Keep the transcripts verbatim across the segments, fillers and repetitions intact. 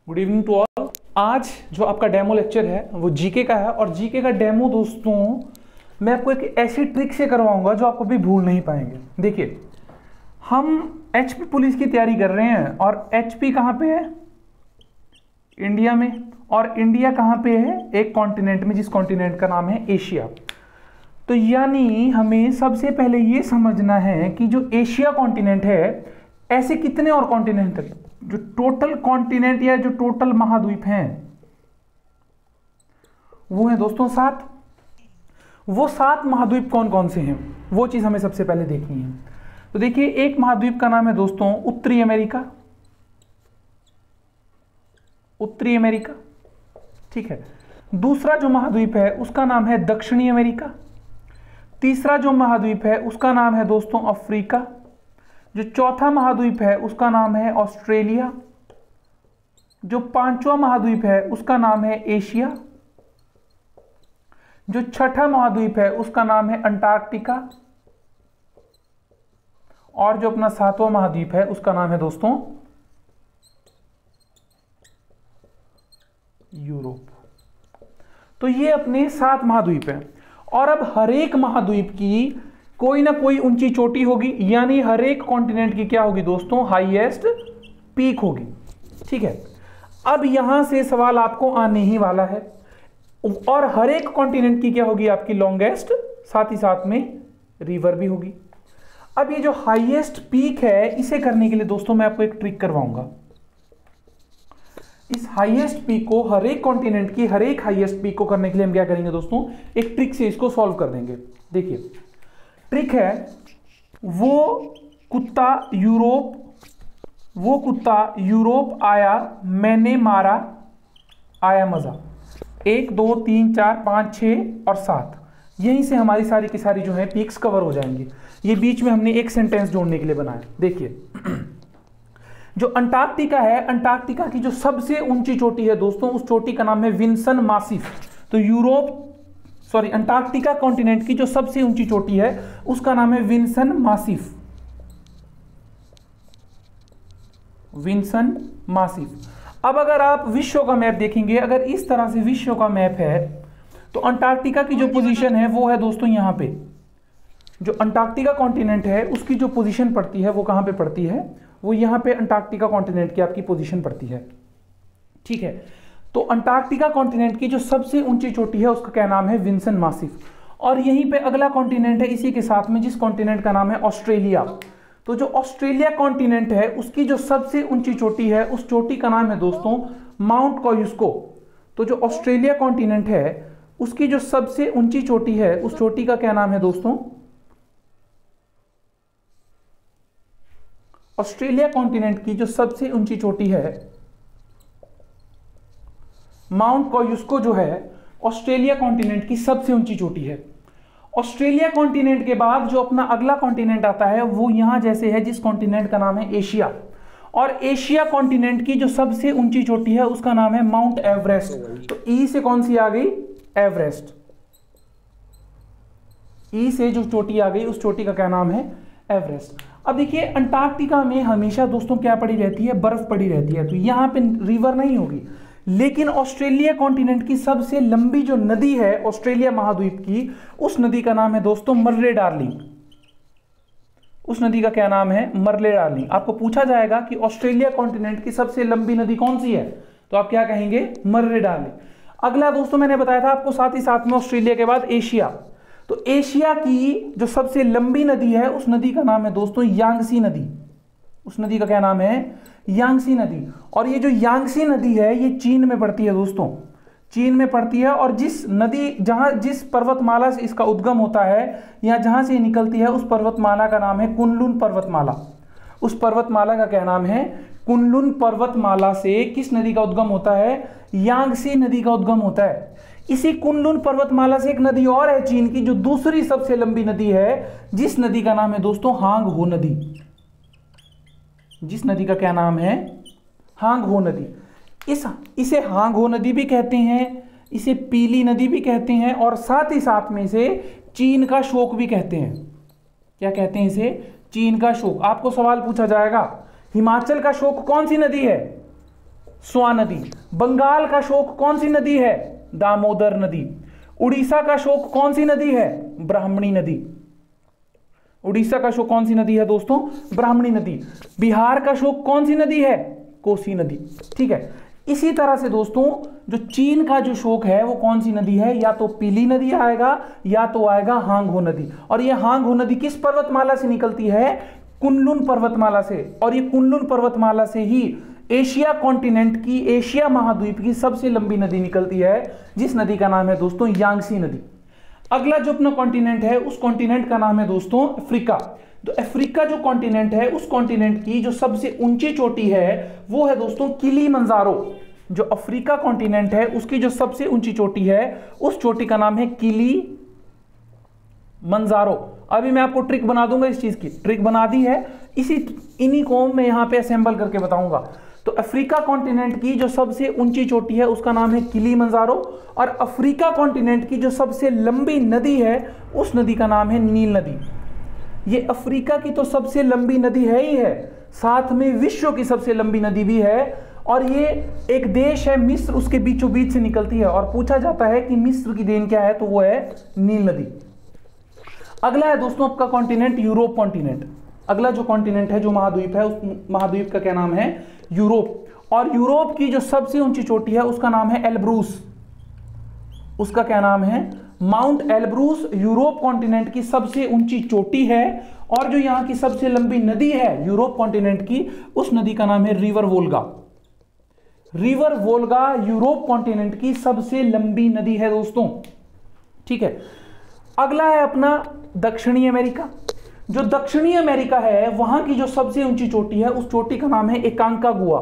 Good evening to all. आज जो आपका डेमो लेक्चर है वो जीके का है और जीके का डेमो दोस्तों मैं आपको एक ऐसी ट्रिक से करवाऊंगा जो आप कभी भूल नहीं पाएंगे। देखिए, हम एचपी पुलिस की तैयारी कर रहे हैं और एचपी कहाँ पे है? इंडिया में। और इंडिया कहाँ पे है? एक कॉन्टिनेंट में, जिस कॉन्टिनेंट का नाम है एशिया। तो यानी हमें सबसे पहले ये समझना है कि जो एशिया कॉन्टिनेंट है, ऐसे कितने और कॉन्टिनेंट है? जो टोटल कॉन्टिनेंट या जो टोटल महाद्वीप हैं वो है दोस्तों सात। वो सात महाद्वीप कौन कौन से हैं वो चीज हमें सबसे पहले देखनी है। तो देखिए, एक महाद्वीप का नाम है दोस्तों उत्तरी अमेरिका। उत्तरी अमेरिका, ठीक है। दूसरा जो महाद्वीप है उसका नाम है दक्षिणी अमेरिका। तीसरा जो महाद्वीप है उसका नाम है दोस्तों अफ्रीका। जो चौथा महाद्वीप है उसका नाम है ऑस्ट्रेलिया। जो पांचवा महाद्वीप है उसका नाम है एशिया। जो छठा महाद्वीप है उसका नाम है अंटार्कटिका। और जो अपना सातवां महाद्वीप है उसका नाम है दोस्तों यूरोप। तो ये अपने सात महाद्वीप हैं। और अब हर एक महाद्वीप की कोई ना कोई ऊंची चोटी होगी, यानी हर एक कॉन्टिनेंट की क्या होगी दोस्तों? हाईएस्ट पीक होगी, ठीक है। अब यहां से सवाल आपको आने ही वाला है। और हर एक कॉन्टिनेंट की क्या होगी? आपकी लॉन्गेस्ट, साथ ही साथ में रिवर भी होगी। अब ये जो हाईएस्ट पीक है, इसे करने के लिए दोस्तों मैं आपको एक ट्रिक करवाऊंगा। इस हाईएस्ट पीक को, हर एक कॉन्टिनेंट की हर एक हाईएस्ट पीक को करने के लिए हम क्या करेंगे दोस्तों? एक ट्रिक से इसको सॉल्व कर देंगे। देखिए, ट्रिक है, वो कुत्ता यूरोप वो कुत्ता यूरोप आया, मैंने मारा, आया मजा। एक, दो, तीन, चार, पांच, छह और सात, यहीं से हमारी सारी की सारी जो है पीक्स कवर हो जाएंगी। ये बीच में हमने एक सेंटेंस जोड़ने के लिए बनाया। देखिए, जो अंटार्कटिका है, अंटार्कटिका की जो सबसे ऊंची चोटी है दोस्तों, उस चोटी का नाम है विंसन मासिफ। तो यूरोप सॉरी अंटार्कटिका कॉन्टिनेंट की जो सबसे ऊंची चोटी है उसका नाम है विंसन मासिफ। विंसन मासिफ। अब अगर आप विश्व का मैप देखेंगे, अगर इस तरह से विश्व का मैप है, तो अंटार्कटिका की जो पोजीशन है वो है दोस्तों यहां पे। जो अंटार्कटिका कॉन्टिनेंट है उसकी जो पोजीशन पड़ती है वो कहां पे पड़ती है? वो यहां पे अंटार्कटिका कॉन्टिनेंट की आपकी पोजीशन पड़ती है, ठीक है। तो अंटार्कटिका कॉन्टिनेंट की जो सबसे ऊंची चोटी है उसका क्या नाम है? Vinson Massif. और यहीं पे अगला कॉन्टिनेंट है इसी के साथ में, जिस कॉन्टिनेंट का नाम है ऑस्ट्रेलिया। तो जो ऑस्ट्रेलिया कॉन्टिनेंट है उसकी जो सबसे ऊंची चोटी है, उस चोटी का नाम है दोस्तों माउंट कॉयुस्को। तो जो ऑस्ट्रेलिया कॉन्टिनेंट है उसकी जो सबसे ऊंची चोटी है, उस चोटी का क्या नाम है दोस्तों? ऑस्ट्रेलिया कॉन्टिनेंट की जो सबसे ऊंची चोटी है, माउंट कॉयुस्को, जो है ऑस्ट्रेलिया कॉन्टिनेंट की सबसे ऊंची चोटी है। ऑस्ट्रेलिया कॉन्टिनेंट के बाद जो अपना अगला कॉन्टिनेंट आता है वो यहां जैसे है, जिस कॉन्टिनेंट का नाम है एशिया। और एशिया कॉन्टिनेंट की जो सबसे ऊंची चोटी है उसका नाम है माउंट एवरेस्ट। तो ई से कौन सी आ गई? एवरेस्ट। ई से जो चोटी आ गई उस चोटी का क्या नाम है? एवरेस्ट। अब देखिए, अंटार्कटिका में हमेशा दोस्तों क्या पड़ी रहती है? बर्फ पड़ी रहती है। तो यहां पे रिवर नहीं होगी। लेकिन ऑस्ट्रेलिया कॉन्टिनेंट की सबसे लंबी जो नदी है ऑस्ट्रेलिया महाद्वीप की, उस नदी का नाम है दोस्तों मर्ले डार्लिंग। उस नदी का क्या नाम है? Murray Darling. आपको पूछा जाएगा कि ऑस्ट्रेलिया कॉन्टिनेंट की सबसे लंबी नदी कौन सी है, तो आप क्या कहेंगे? Murray Darling. अगला दोस्तों मैंने बताया था आपको, साथ ही साथ में ऑस्ट्रेलिया के बाद एशिया। तो एशिया की जो सबसे लंबी नदी है उस नदी का नाम है दोस्तों यांगसी नदी। उस नदी का क्या नाम है? यांगसी नदी। और ये जो यांगसी नदी है ये चीन में पड़ती है दोस्तों, चीन में पड़ती है। और जिस नदी जहां जिस पर्वतमाला से इसका उद्गम होता है या जहां से निकलती है, उस पर्वतमाला का नाम है कुनलुन पर्वतमाला। उस पर्वतमाला का क्या नाम है? कुनलुन पर्वतमाला से किस नदी का उद्गम होता है? यांगसी नदी का उद्गम होता है। इसी कुनलुन पर्वतमाला से एक नदी और है चीन की, जो दूसरी सबसे लंबी नदी है, जिस नदी का नाम है दोस्तों हांग हो नदी। जिस नदी का क्या नाम है? हांग हो नदी। इस इसे हांग हो नदी भी कहते हैं, इसे पीली नदी भी कहते हैं, और साथ ही साथ में इसे चीन का शोक भी कहते हैं। क्या कहते हैं इसे? चीन का शोक। आपको सवाल पूछा जाएगा, हिमाचल का शोक कौन सी नदी है? स्वां नदी। बंगाल का शोक कौन सी नदी है? दामोदर नदी। उड़ीसा का शोक कौन सी नदी है? ब्राह्मणी नदी। उड़ीसा का शोक कौन सी नदी है दोस्तों? ब्राह्मणी नदी। बिहार का शोक कौन सी नदी है? कोसी नदी। ठीक है, इसी तरह से दोस्तों जो चीन का जो शोक है वो कौन सी नदी है? या तो पीली नदी आएगा या तो आएगा हांगहो नदी। और ये हांगहो नदी किस पर्वतमाला से निकलती है? कुनलुन पर्वतमाला से। और ये कुनलुन पर्वतमाला से ही एशिया कॉन्टिनेंट की, एशिया महाद्वीप की सबसे लंबी नदी निकलती है, जिस नदी का नाम है दोस्तों यांगसी नदी। अगला जो अपना कॉन्टिनेंट है उस कॉन्टिनेंट का नाम है दोस्तों अफ्रीका। तो अफ्रीका जो कॉन्टिनेंट है उस कॉन्टिनेंट की जो सबसे ऊंची चोटी है वो है दोस्तों किलीमंजारो। जो अफ्रीका कॉन्टिनेंट है उसकी जो सबसे ऊंची चोटी है उस चोटी का नाम है किलीमंजारो। अभी मैं आपको ट्रिक बना दूंगा, इस चीज की ट्रिक बना दी है, इसी इन्हीं को मैं यहां पे असेंबल करके बताऊंगा। तो अफ्रीका कॉन्टिनेंट की जो सबसे ऊंची चोटी है उसका नाम है किलीमंजारो। और अफ्रीका कॉन्टिनेंट की जो सबसे लंबी नदी है उस नदी का नाम है नील नदी। ये अफ्रीका की तो सबसे लंबी नदी है ही है, साथ में विश्व की सबसे लंबी नदी भी है। और ये एक देश है मिस्र, उसके बीचों बीच से निकलती है। और पूछा जाता है कि मिस्र की देन क्या है, तो वो है नील नदी। अगला है दोस्तों आपका कॉन्टिनेंट यूरोप कॉन्टिनेंट। अगला जो कॉन्टिनेंट है, जो महाद्वीप है, उस महाद्वीप का क्या नाम है? यूरोप। और यूरोप की जो सबसे ऊंची चोटी है उसका नाम है एल्ब्रूस। उसका क्या नाम है? माउंट एल्ब्रूस यूरोप कॉन्टिनेंट की सबसे ऊंची चोटी है। और जो यहां की सबसे लंबी नदी है यूरोप कॉन्टिनेंट की, उस नदी का नाम है river Volga. River Volga Europe continent की सबसे लंबी नदी है दोस्तों। ठीक है, अगला है अपना दक्षिणी अमेरिका। जो दक्षिणी अमेरिका है वहां की जो सबसे ऊंची चोटी है उस चोटी का नाम है एकांकागुआ।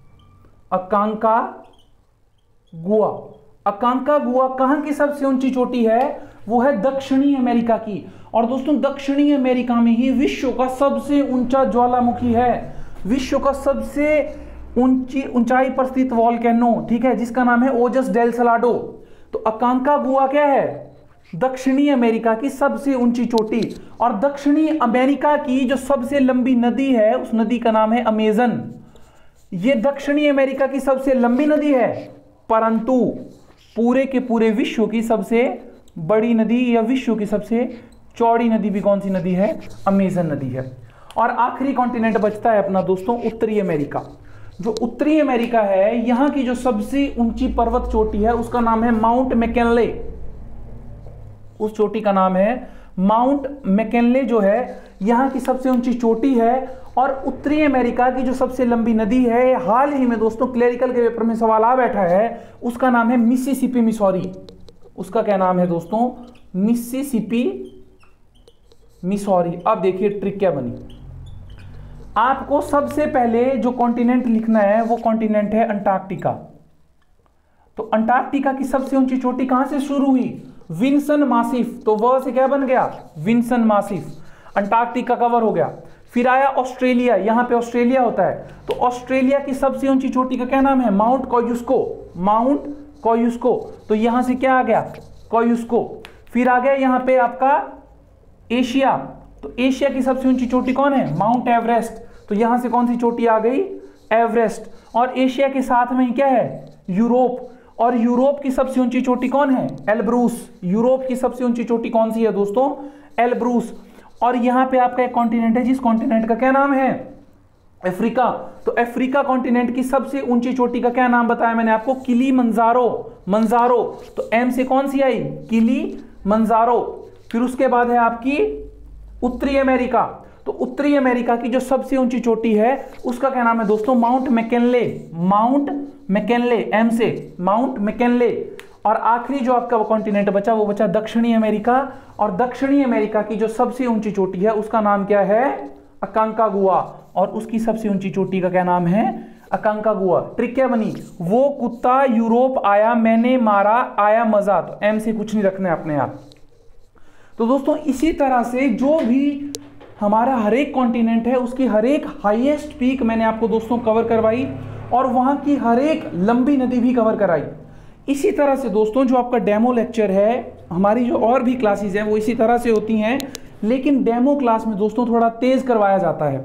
अकांकागुआ। अकांकागुआ कहां की सबसे ऊंची चोटी है? वो है दक्षिणी अमेरिका की। और दोस्तों दक्षिणी अमेरिका में ही विश्व का सबसे ऊंचा ज्वालामुखी है, विश्व का सबसे ऊंची ऊंचाई पर स्थित वॉल्केनो, ठीक है, जिसका नाम है ओजस डेल सलाडो। तो अकांकागुआ क्या है? दक्षिणी अमेरिका की सबसे ऊंची चोटी। और दक्षिणी अमेरिका की जो सबसे लंबी नदी है उस नदी का नाम है अमेजन। ये दक्षिणी अमेरिका की सबसे लंबी नदी है, परंतु पूरे के पूरे विश्व की सबसे बड़ी नदी या विश्व की सबसे चौड़ी नदी भी कौन सी नदी है? अमेजन नदी है। और आखिरी कॉन्टिनेंट बचता है अपना दोस्तों उत्तरी अमेरिका। जो उत्तरी अमेरिका है यहां की जो सबसे ऊंची पर्वत चोटी है उसका नाम है माउंट मैकिनले। उस चोटी का नाम है माउंट मैकिनले, जो है यहां की सबसे ऊंची चोटी है। और उत्तरी अमेरिका की जो सबसे लंबी नदी है, हाल ही में दोस्तों क्लरिकल के पेपर में सवाल आ बैठा है, उसका नाम है मिसिसिपी मिसौरी। उसका क्या नाम है दोस्तों? Mississippi Missouri. अब देखिए ट्रिक क्या बनी। आपको सबसे पहले जो कॉन्टिनेंट लिखना है वो कॉन्टिनेंट है अंटार्कटिका। तो अंटार्कटिका की सबसे ऊंची चोटी कहां से शुरू हुई? Vinson Massif. तो वह से क्या बन गया? विंसन मासिफ। अंटार्कटिका कवर हो गया। फिर आया ऑस्ट्रेलिया, यहां पे ऑस्ट्रेलिया होता है। तो ऑस्ट्रेलिया की सबसे ऊंची चोटी का क्या नाम है? Mount Kosciuszko. Mount Kosciuszko. तो यहां से क्या आ गया? कोयुस्को। फिर आ गया यहां पे आपका एशिया। तो एशिया की सबसे ऊंची चोटी कौन है? Mount Everest. तो यहां से कौन सी चोटी आ गई? एवरेस्ट। और एशिया के साथ में क्या है? यूरोप। और यूरोप की सबसे ऊंची चोटी कौन है? एल्ब्रूस। यूरोप की सबसे ऊंची चोटी कौन सी है दोस्तों? एल्ब्रूस। और यहां पे आपका एक कॉन्टिनेंट है, जिस कॉन्टिनेंट का क्या नाम है? अफ्रीका। तो अफ्रीका कॉन्टिनेंट की सबसे ऊंची चोटी का क्या नाम बताया मैंने आपको? किलीमंजारो। मंजारो। तो एम से कौन सी आई? किलीमंजारो। फिर उसके बाद है आपकी उत्तरी अमेरिका। तो उत्तरी अमेरिका की जो सबसे ऊंची चोटी है उसका क्या नाम है दोस्तों? Mount McKinley. Mount McKinley, M से माउंट मैकिनले। और आखिरी जो आपका कॉन्टिनेंट बचा वो बचा दक्षिणी अमेरिका। और दक्षिणी अमेरिका की जो सबसे ऊंची चोटी है उसका नाम क्या है? अकांकागुआ। और उसकी सबसे ऊंची चोटी का क्या नाम है? अकांकागुआ। ट्रिक क्या बनी? वो कुत्ता यूरोप आया, मैंने मारा, आया मजा। तो एम से कुछ नहीं रखना है अपने आप। तो दोस्तों इसी तरह से जो भी हमारा हर एक कॉन्टिनेंट है उसकी हर एक हाईएस्ट पीक मैंने आपको दोस्तों कवर करवाई, और वहां की हर एक लंबी नदी भी कवर कराई। इसी तरह से दोस्तों जो आपका डेमो लेक्चर है, हमारी जो और भी क्लासेस हैं वो इसी तरह से होती हैं, लेकिन डेमो क्लास में दोस्तों थोड़ा तेज करवाया जाता है।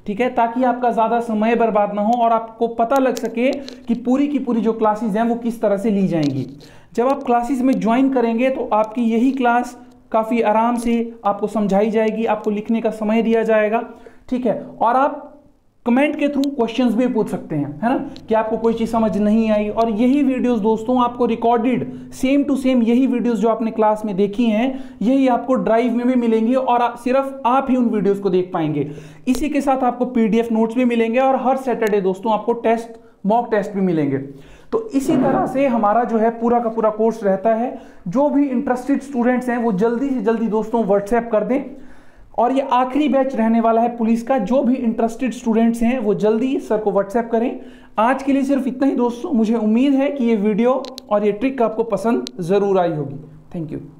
ठीक है, ताकि आपका ज़्यादा समय बर्बाद ना हो और आपको पता लग सके कि पूरी की पूरी जो क्लासेस हैं वो किस तरह से ली जाएंगी। जब आप क्लासेस में ज्वाइन करेंगे तो आपकी यही क्लास काफ़ी आराम से आपको समझाई जाएगी, आपको लिखने का समय दिया जाएगा, ठीक है। और आप कमेंट के थ्रू क्वेश्चंस भी पूछ सकते हैं, है ना, कि आपको कोई चीज़ समझ नहीं आई। और यही वीडियोस दोस्तों आपको रिकॉर्डेड सेम टू सेम यही वीडियोस जो आपने क्लास में देखी हैं यही आपको ड्राइव में भी मिलेंगी और आ, सिर्फ आप ही उन वीडियोस को देख पाएंगे। इसी के साथ आपको पीडीएफ नोट्स भी मिलेंगे और हर सैटरडे दोस्तों आपको टेस्ट मॉक टेस्ट भी मिलेंगे। तो इसी तरह से हमारा जो है पूरा का पूरा कोर्स रहता है। जो भी इंटरेस्टेड स्टूडेंट्स हैं वो जल्दी से जल्दी दोस्तों व्हाट्सएप कर दें। और ये आखिरी बैच रहने वाला है पुलिस का। जो भी इंटरेस्टेड स्टूडेंट्स हैं वो जल्दी सर को व्हाट्सएप करें। आज के लिए सिर्फ इतना ही दोस्तों। मुझे उम्मीद है कि ये वीडियो और ये ट्रिक आपको पसंद ज़रूर आई होगी। Thank you.